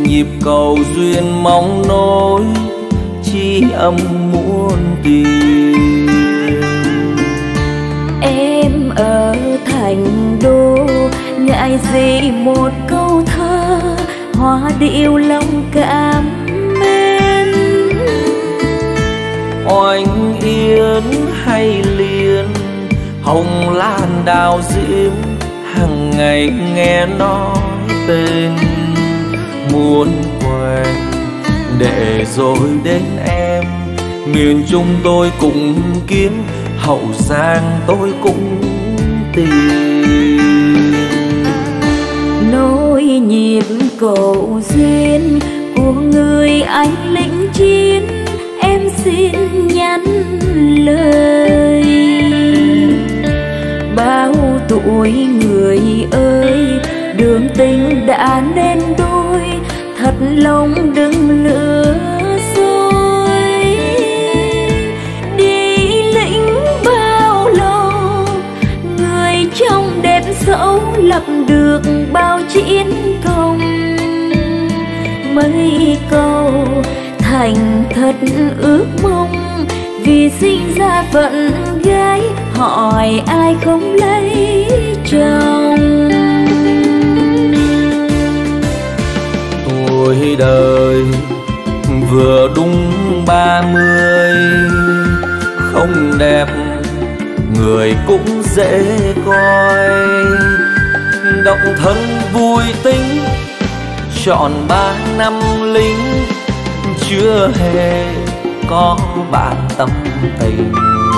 nhịp cầu duyên mong nối, chi âm muôn tình. Em ở thành đô, ngại gì một câu thơ, hoa điệu lòng cảm mến. Oanh yến hay liền, hồng lan đào diễm, hàng ngày nghe nói tên. Muốn quen để rồi đến em, miền Trung tôi cũng kiếm, Hậu Giang tôi cũng tìm. Nối nhịp cầu duyên của người anh lĩnh chiến, em xin nhắn lời. Bao tuổi người ơi, đường tình đã nên đôi, thật lòng đừng lừa dối. Đi lĩnh bao lâu, người trong đẹp dẫu lập được bao chiến công. Mấy câu thành thật ước mong, vì sinh ra phận gái, hỏi ai không lấy chồng. Tuổi đời vừa đúng 30, không đẹp người cũng dễ coi. Động thân vui tính trọn 3 năm lính, chưa hề có bạn tâm tình.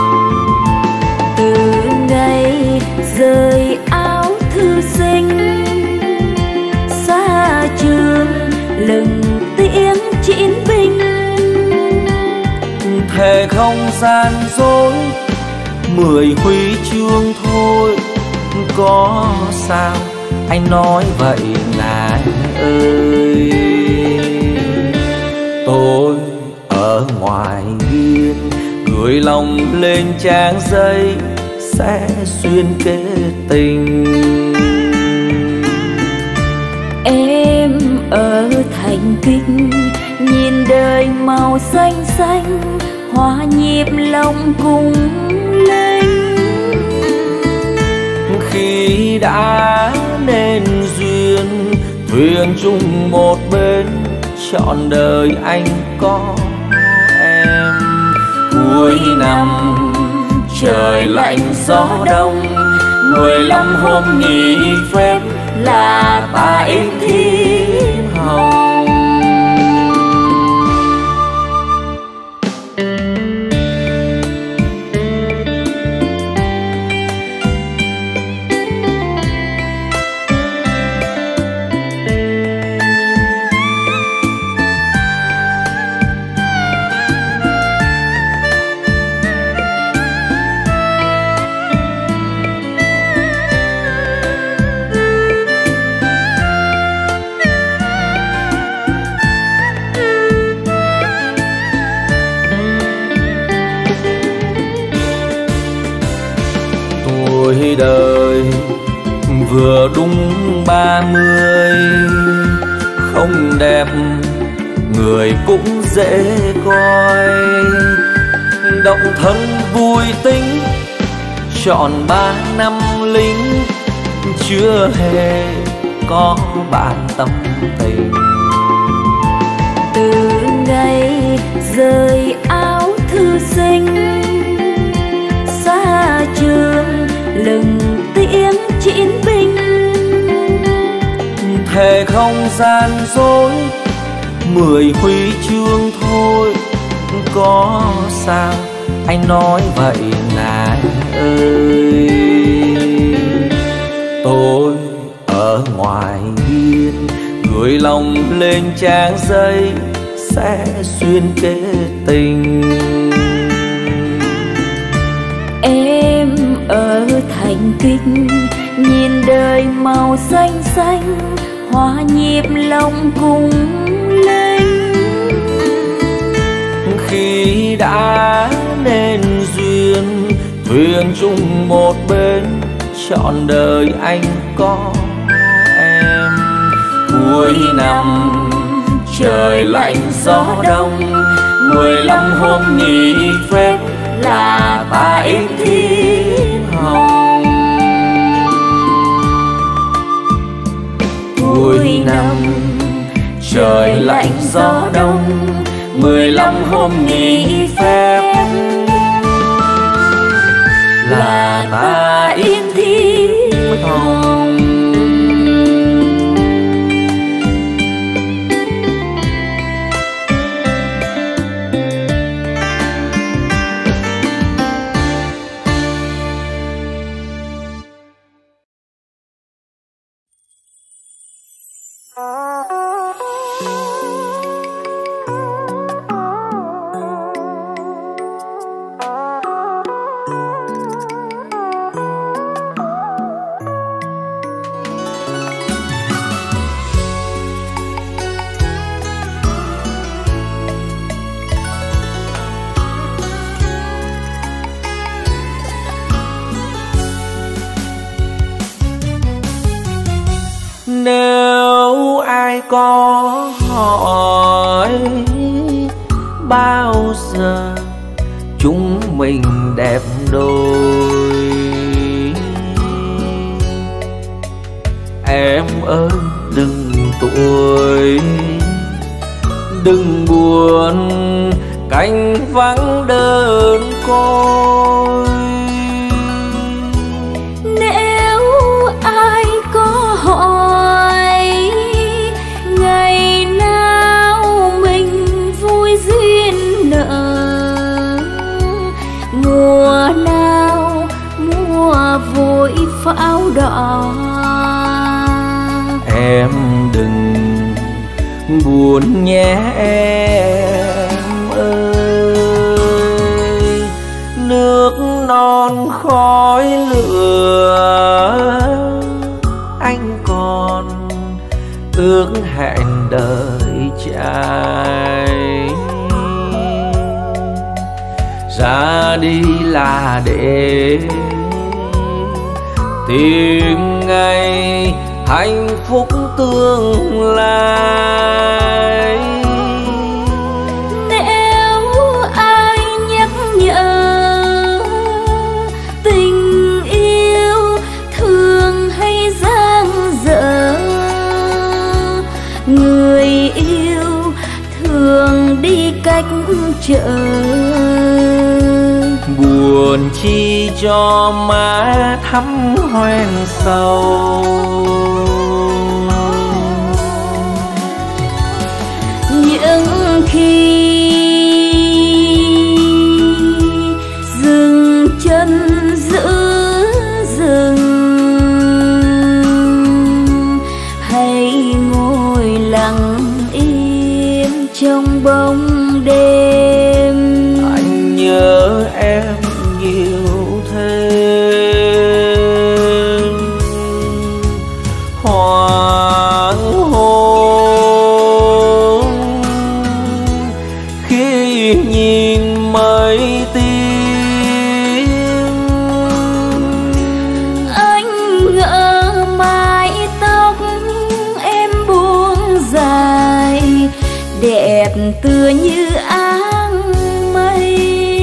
Từ ngày rời áo thư sinh, xa trường lừng tiếng chiến binh. Thề không gian dối, 10 huy chương thôi, có sao anh nói vậy ngài ơi. Tôi ở ngoài biên, gửi lòng lên trang giấy, sẽ xuyên kết tình. Em ở thành kinh, nhìn đời màu xanh xanh, hoa nhịp lòng cùng linh. Khi đã nên duyên, thuyền chung một bên, trọn đời anh có em. Cuối năm trời lạnh gió đông, 15 hôm nghỉ phép là ta ít thiêm hồng. Tuổi đời vừa đúng 30, không đẹp người cũng dễ coi. Động thân vui tính trọn 3 năm lính, chưa hề có bạn tâm tình. Từ ngày rời áo thư sinh, xa trường lừng tiếng chiến binh. Thề không gian dối, 10 huy chương thôi, có sao anh nói vậy ngài ơi. Tôi ở ngoài biên, gửi lòng lên trang giấy, sẽ xuyên kết tình. Em ở thành kinh, nhìn đời màu xanh xanh, hoa nhịp lòng cùng linh. Khi đã nên duyên, thuyền chung một bên, trọn đời anh có em. Cuối năm trời lạnh gió đông. 15 hôm nghỉ phép là ta im thiên hồng. Cuối năm trời lạnh gió đông, 15 hôm nghỉ phép là ta im thiên hồng. Nếu ai có hỏi bao giờ chúng mình đẹp đôi, em ơi đừng tuổi, đừng buồn cánh vắng đơn côi. Nếu ai có hỏi ngày nào mình vui duyên nợ, mùa nào mùa vội pháo đỏ, em đừng buồn nhé em ơi. Nước non khói lửa anh còn ước hẹn đợi trai. Ra đi là để tìm ngày hạnh phúc tương lai. Nếu ai nhắc nhở tình yêu thường hay dang dở, người yêu thường đi cách trở, buồn chi cho má thắm hoen sâu. Những khi dừng chân giữa rừng, hãy ngồi lặng im trong bóng đêm. Anh nhớ em nhiều thêm. Hoàng hôn khi nhìn mây tím, Anh ngỡ mái tóc em buông dài, đẹp tựa như áng mây.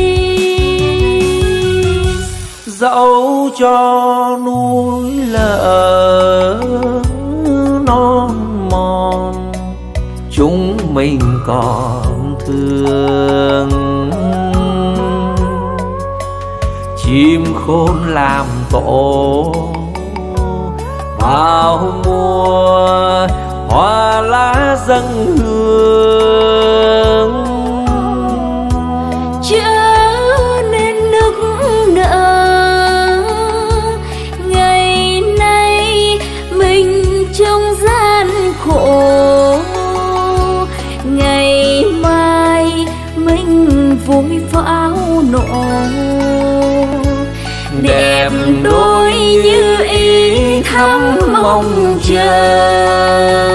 Dẫu cho núi lở non mòn, chúng mình còn thương. Chim khôn làm tổ bao mùa, hoa lá dâng hương. Chớ nên nức nở, ngày nay mình trong gian khổ, ngày mai mình vui pháo nổ. Đẹp đôi như ý thắm mong chờ.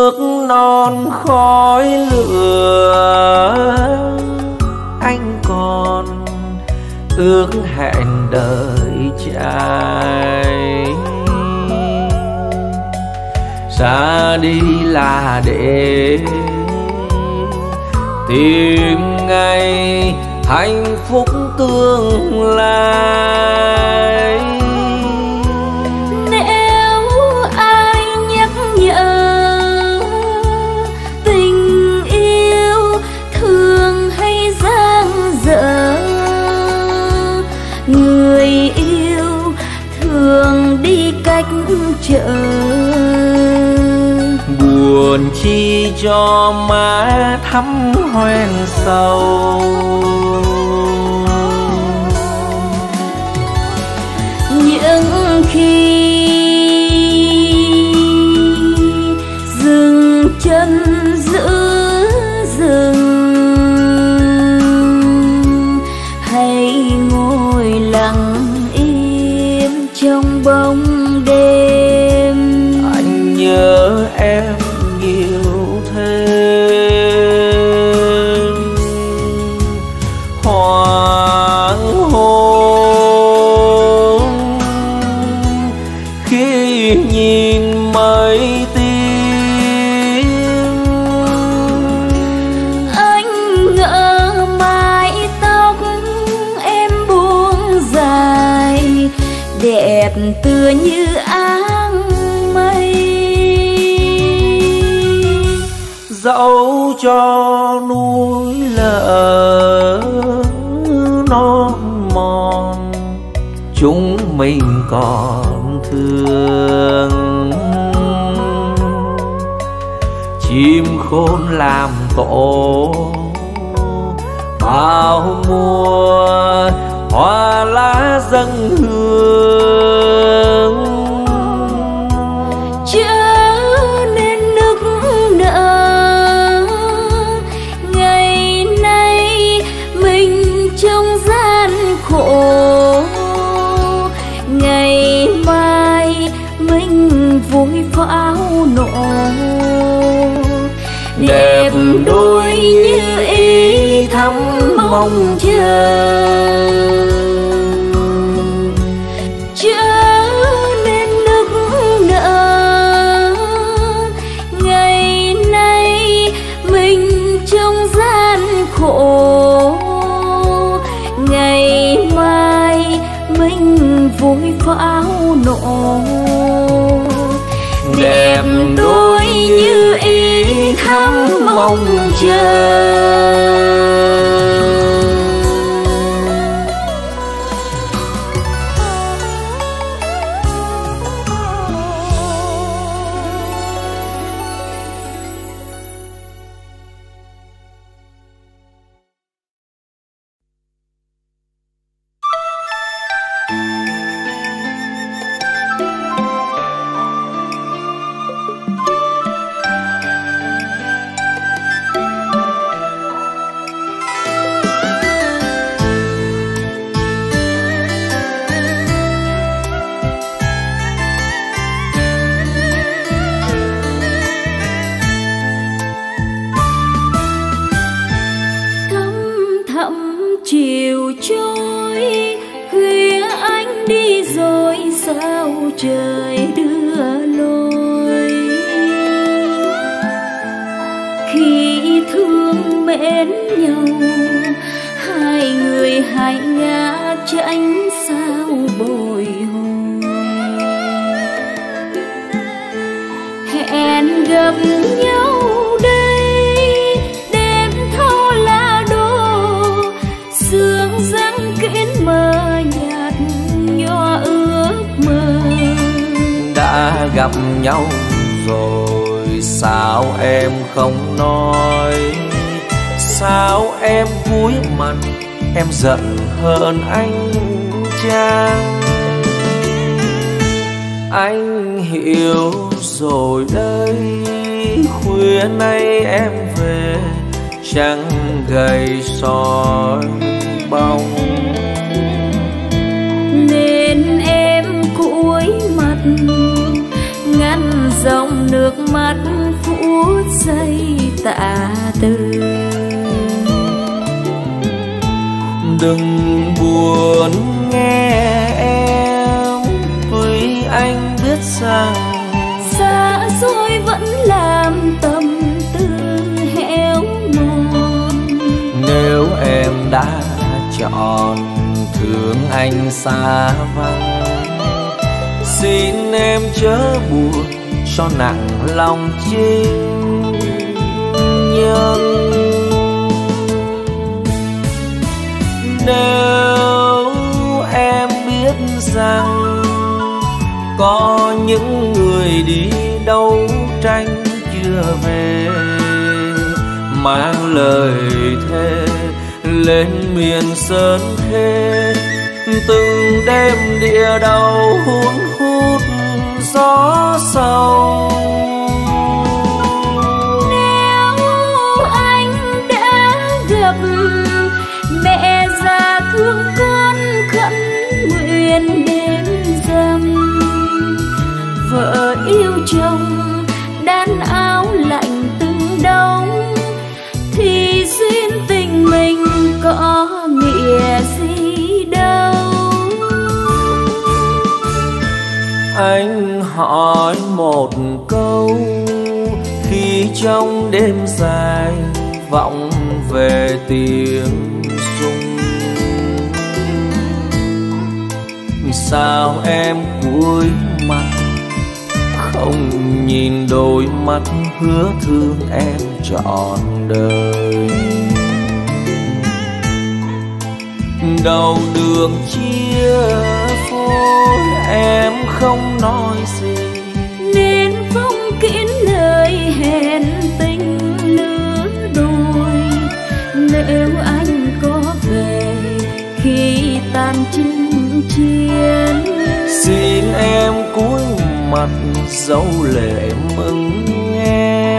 ước non khói lửa, anh còn ước hẹn đời trai. Ra đi là để tìm ngày hạnh phúc tương lai. Nếu ai nhắc nhở tình yêu thường hay giang dở, người yêu thường đi cách trở, buồn chi cho má thắm hoen sâu. Những khi dừng chân giữa rừng, hãy ngồi lặng im trong bóng đêm. Anh nhớ em nhiều thêm. Hoàng hôn khi nhìn mây tím, anh ngỡ mái tóc em buông dài, đẹp tựa như áng mây. Dẫu cho núi lở non mòn, chúng mình còn thương. Chim khôn làm tổ bao mùa, hoa lá dâng hương. Chớ nên nức nở, ngày nay mình trong gian khổ, ngày mai mình vui pháo nổ. Đẹp đôi như ý thắm mong chờ, chớ nên nức nở, ngày nay mình trong gian khổ, ngày mai mình vui pháo nổ. Đẹp đôi như ý thắm mong chờ. Chiều trôi khuya anh đi rồi sao trời đưa lối. Khi thương mến nhau hai người hai ngã tranh sao bồi hồi. Hẹn gặp nhau mơ nhạt nhòa ước mơ. Đã gặp nhau rồi sao em không nói, sao em cúi mặt em giận hơn anh chăng? Anh hiểu rồi đây, khuya nay em về chẳng gầy soi bóng, nên em cúi mặt ngăn dòng nước mắt phủ phút giây tạ từ. Đừng buồn nghe em, tuy anh biết rằng xa xôi vẫn làm tâm tư héo mòn. Nếu em đã chọn thương anh xa vắng, xin em chớ buồn cho nặng lòng chinh nhân. Nếu em biết rằng có những người đi đấu tranh chưa về, mang lời thề lên miền sơn khê, từng đêm địa đầu hun hút gió sâu. Nếu anh đã gặp mẹ già thương con khấn nguyện đêm rằm, vợ yêu chồng đan áo lạnh từng đông, thì duyên tình mình có nghĩa gì đâu. Anh hỏi một câu, khi trong đêm dài vọng về tiếng sung, sao em cúi mặt không nhìn đôi mắt hứa thương em trọn đời? Đầu đường chia phôi em không nói gì, nên phong kín lời hẹn tình lứa đôi. Nếu anh có về khi tan chinh chiến, xin em cúi mặt dấu lệ mừng nghe.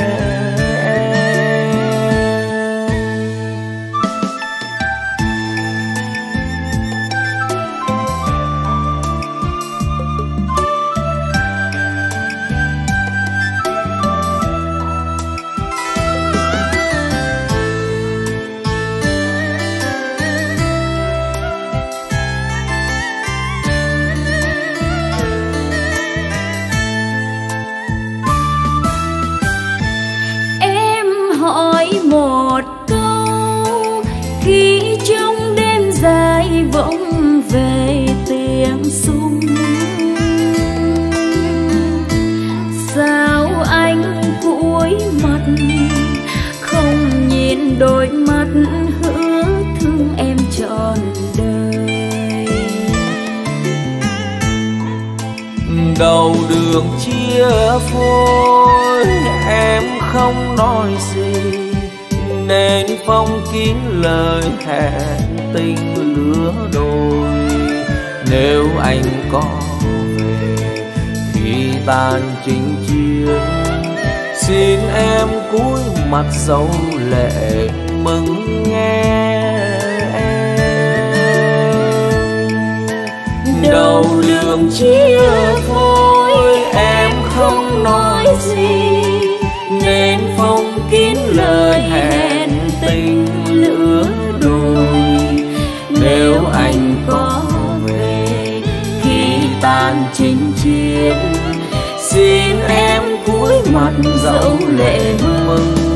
Một câu khi trong đêm dài vọng về tiếng sung, sao anh cúi mặt không nhìn đôi mắt hứa thương em trọn đời? Đầu đường chia phôi em không nói gì, nên phong kín lời hẹn tình lứa đôi. Nếu anh có về khi tan chinh chiến, xin em cúi mặt dấu lệ mừng nghe. Đầu đường chia phôi em không nói gì, nên phong kín lời hẹn tình lứa đôi. Nếu anh có về khi tan chinh chiến, xin em cúi mặt dấu lệ mừng